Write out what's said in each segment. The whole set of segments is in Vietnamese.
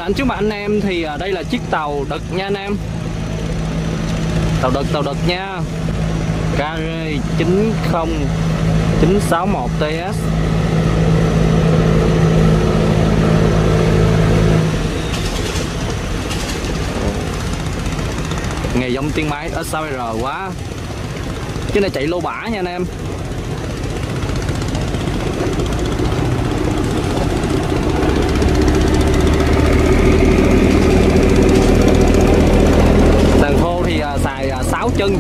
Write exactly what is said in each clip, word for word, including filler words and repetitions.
ảnh trước mặt anh em thì đây là chiếc tàu đực nha anh em. Tàu đực, tàu đực nha. K R chín không chín sáu một T S. Nghề giống tiếng máy S sáu R quá. Cái này chạy lô bả nha anh em. Sàn khô thì xài sáu chân.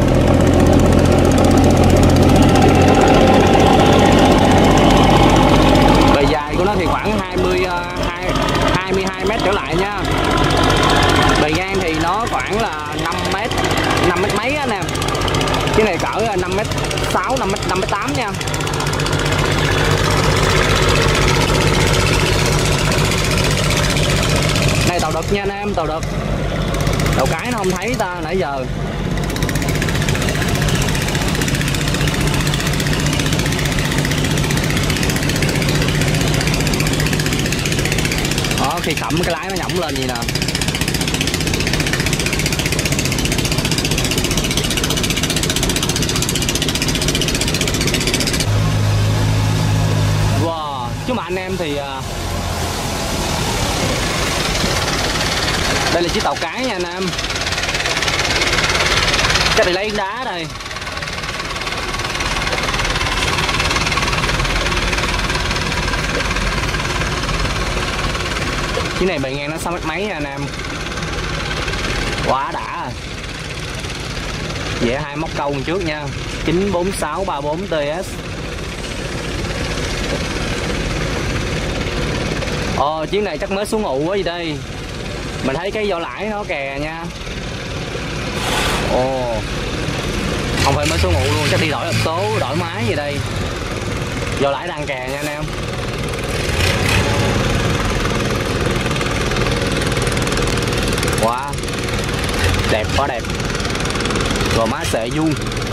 Bề dài của nó thì khoảng hai mươi, hai mươi hai mét trở lại nha. Bề ngang thì nó khoảng là năm mét, năm mét mấy anh em. Cái này cỡ năm mét sáu, năm mét, năm mét tám nha. Này tàu đực nha anh em, tàu đực. Tàu cái nó không thấy ta nãy giờ. Đó, khi khẩm cái lái nó nhỏng lên gì nè. Wow, chứ mà anh em thì đây là chiếc tàu cái nha anh em. Chắc bị lấy đá đây. Cái này bề ngang nó sáu mét mấy nha anh em. Quá đã rồi. Vẽ hai móc câu trước nha. chín bốn sáu ba bốn T S. Ồ, chiếc này chắc mới xuống ụ quá gì đây. Mình thấy cái vỏ lãi nó kè nha. Ồ, không phải mới xuống ụ luôn, chắc đi đổi hộp số, đổi máy gì đây. Vỏ lãi đang kè nha anh em. Wow, đẹp quá đẹp. Gò má xệ vuông.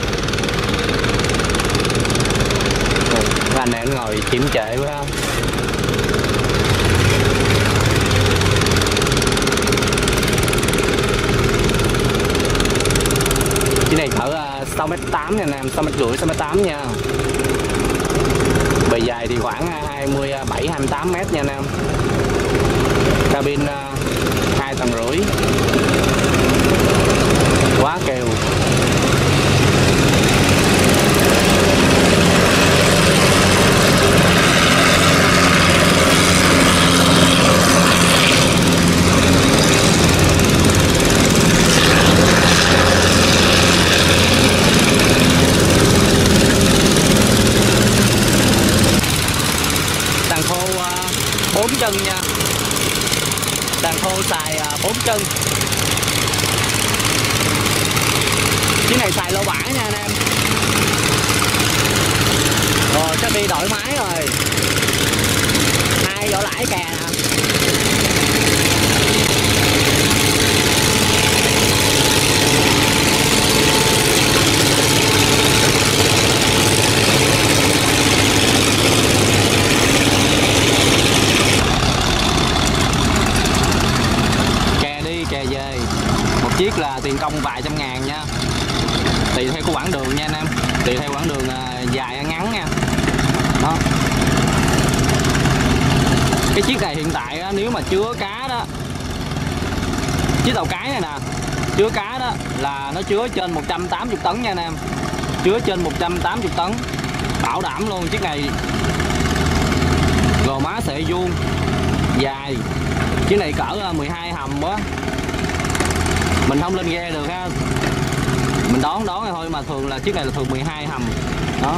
Anh này ngồi chiếm trệ quá. Cái này cỡ sáu mét tám nha anh em, sáu mét rưỡi, sáu mét tám nha. Bề dài thì khoảng hai mươi bảy, hai mươi tám mét nha anh em. Cabin hai tầng rưỡi. Quá kèo. Sàn khô bốn chân nha. Sàn khô xài bốn chân. Chiếc này xài lô bả nha anh em. Rồi chắc đi đổi máy rồi. Hai vỏ lãi kè nè. Một chiếc là tiền công vài trăm ngàn nha. Tùy theo cái quãng đường nha anh em. Tùy theo quãng đường dài hay ngắn nha. Đó. Cái chiếc này hiện tại nếu mà chứa cá đó, chiếc tàu cái này nè, chứa cá đó là nó chứa trên một trăm tám mươi tấn nha anh em. Chứa trên một trăm tám mươi tấn. Bảo đảm luôn chiếc này. Gò má xệ vuông, dài. Chiếc này cỡ mười hai hầm quá. Mình không lên ghe được ha. Mình đón đón thôi mà thường là chiếc này là thường mười hai hầm. Đó.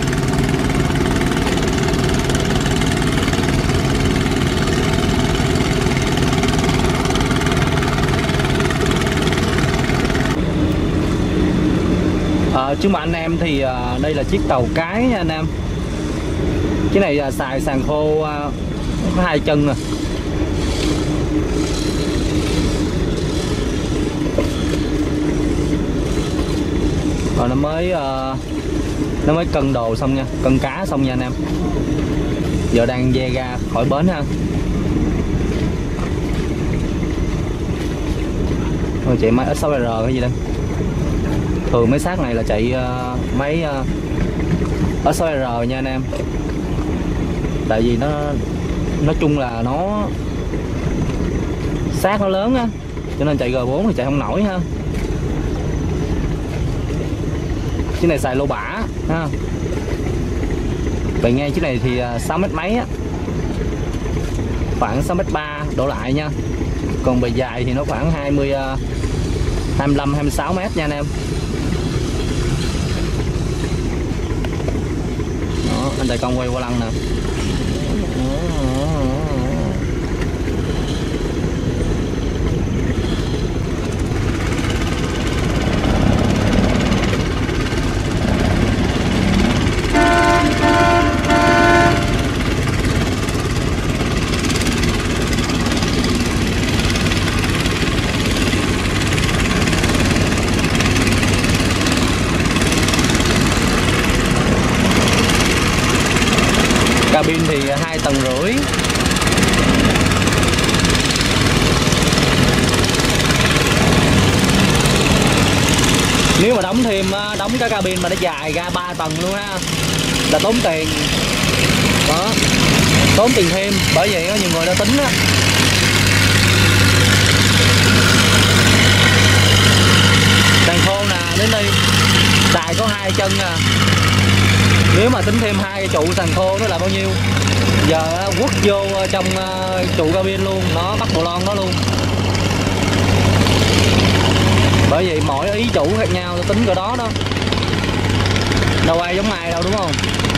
Ờ, chứ mà anh em thì uh, đây là chiếc tàu cái nha anh em. Cái này uh, xài sàn khô uh, có hai chân nè. Rồi nó mới uh, nó mới cân đồ xong nha, cân cá xong nha anh em. Giờ đang ve ra khỏi bến ha. Còn chạy máy ét sáu R cái gì đây. Thường mấy xác này là chạy uh, máy uh, ét sáu R nha anh em. Tại vì nó nói chung là nó xác nó lớn á, cho nên chạy G bốn thì chạy không nổi ha. Chiếc này xài lô bả ha. Bề ngang chiếc này thì sáu mét mấy á, khoảng sáu mét ba đổ lại nha. Còn bề dài thì nó khoảng hai mươi, hai mươi lăm, hai mươi sáu mét nha anh em. Đó, anh Tài Công quay qua lăng nè. Cabin thì hai tầng rưỡi. Nếu mà đóng thêm, đóng cái cabin mà nó dài ra ba tầng luôn ha, là tốn tiền. Đó, tốn tiền thêm. Bởi vậy có nhiều người đã tính á. Sàn khô nè, đến đây đài có hai chân nè. Nếu mà tính thêm hai trụ sàn khô nó là bao nhiêu? Giờ quất vô trong trụ cabin luôn, nó bắt bộ lon đó luôn. Bởi vậy mỗi ý chủ khác nhau, tôi tính cỡ đó đó. Đâu ai giống ai đâu đúng không?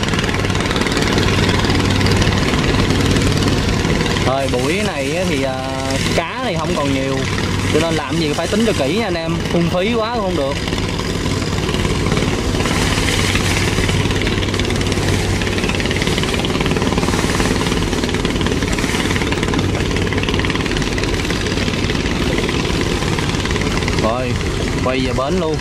Thời buổi này thì cá này không còn nhiều, cho nên làm gì phải tính cho kỹ nha anh em. Phung phí quá cũng không được. Rồi, quay về bến luôn.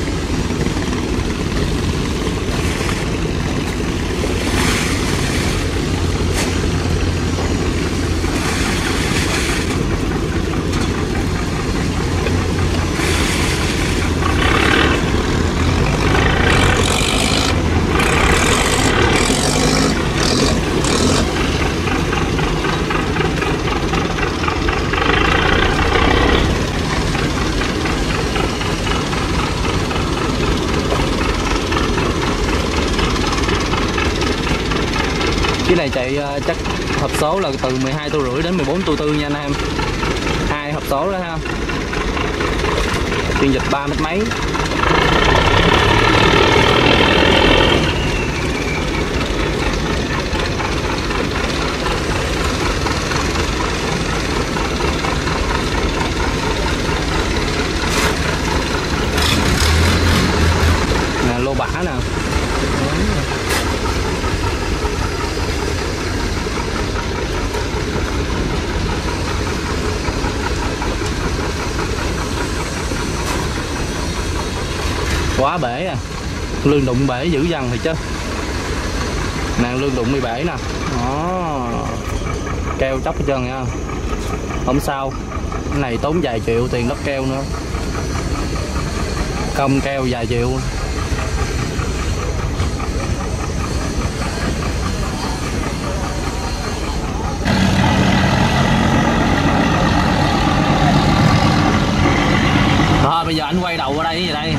Cái này chạy uh, chắc hộp số là từ mười hai tô rưỡi đến mười bốn tô tư nha anh em. Hai hộp số đó ha. Phiên dịch ba mét mấy. Nè lô bả nè. Quá bể à. Lương đụng bể dữ dằn thì chứ. Nàng lương đụng bị bể nè. Đó. Keo chóc hết trơn nha. Không sao. Cái này tốn vài triệu tiền lắp keo nữa. Công keo vài triệu. Rồi bây giờ anh quay đầu qua đây, gì đây?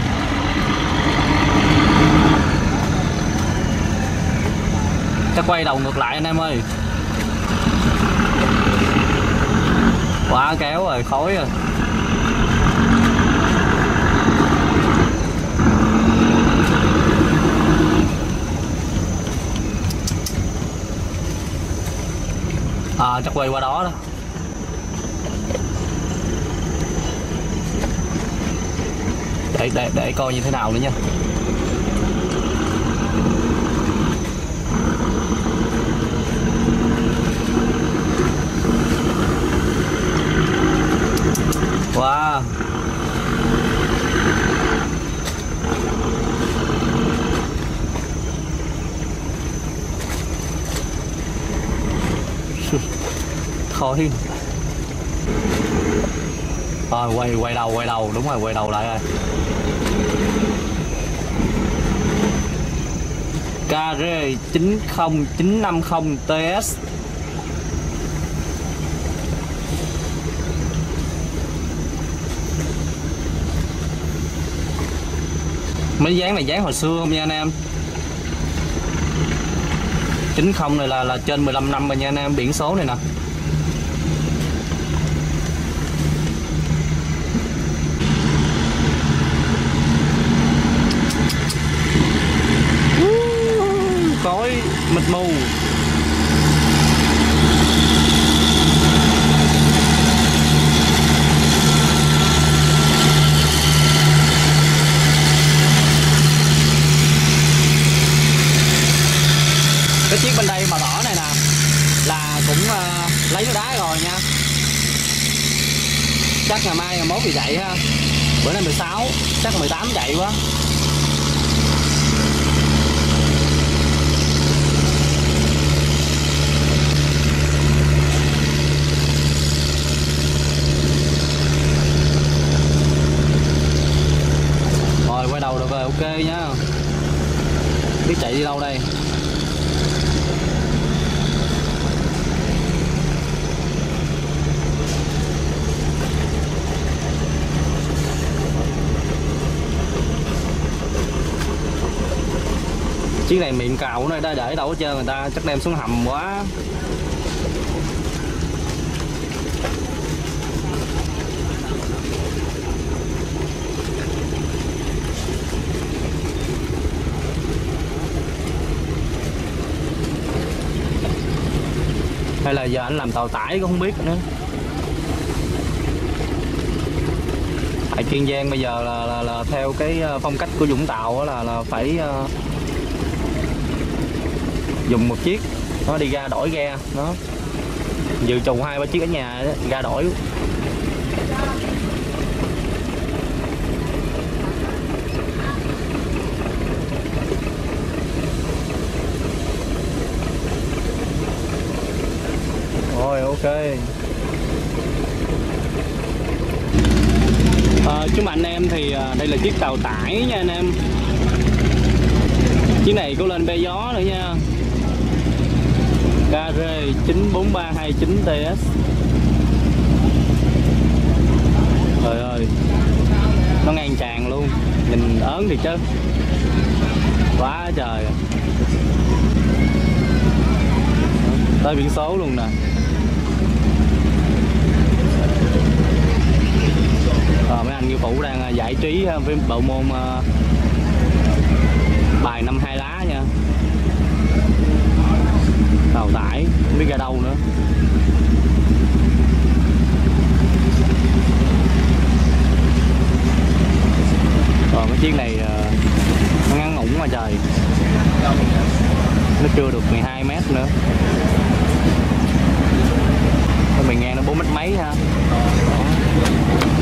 Chắc quay đầu ngược lại anh em ơi. Quá kéo rồi, khói rồi. À chắc quay qua đó đó. Để, để, để coi như thế nào nữa nha. Wow. Khói. Rồi quay quay đầu quay đầu đúng rồi, quay đầu lại rồi. K R chín không chín năm không T S. Mấy dáng này dáng hồi xưa không nha anh em. chín không này là là trên mười lăm năm rồi nha anh em, biển số này nè. Khói mịt mù. Cái chiếc bên đây màu đỏ này nè là cũng uh, lấy nó đá rồi nha. Chắc ngày mai ngày mốt thì chạy ha. Bữa nay mười sáu, chắc là mười tám chạy quá. Rồi quay đầu được rồi, ok nhá. Biết chạy đi đâu đây. Chiếc này miệng cào này đã để đâu hết trơn, người ta chắc đem xuống hầm quá. Hay là giờ anh làm tàu tải cũng không biết nữa. Tại Kiên Giang bây giờ là, là, là theo cái phong cách của Vũng Tàu là là phải uh, dùng một chiếc nó đi ra đổi ghe nó, dự trù hai ba chiếc ở nhà đó, ra đổi. Rồi ok. À, chúng anh em thì à, đây là chiếc tàu tải nha anh em. Chiếc này có lên be gió nữa nha. K R chín bốn ba hai chín T S. Trời ơi, nó ngang tràn luôn, nhìn ớn thì chứ, quá trời. Tới biển số luôn nè. À, mấy anh ngư phủ đang giải trí với bộ môn uh, bài năm hai lá nha. Tàu tải không biết ra đâu nữa. Rồi cái chiếc này uh, nó ngắn ngủn mà trời, nó chưa được mười hai mét nữa. Mình nghe nó bốn mét mấy ha. Đó.